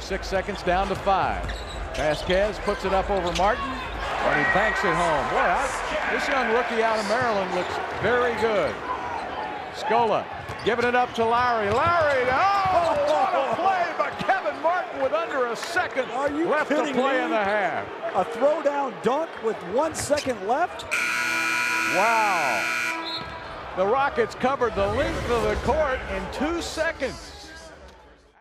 6 seconds down to 5. Vasquez puts it up over Martin, and he banks it home. Boy, this young rookie out of Maryland looks very good. Scola giving it up to Lowry. Lowry, oh, what a play by Kevin Martin with under a second left to play in the half. A throwdown dunk with 1 second left. Wow. The Rockets covered the length of the court in 2 seconds.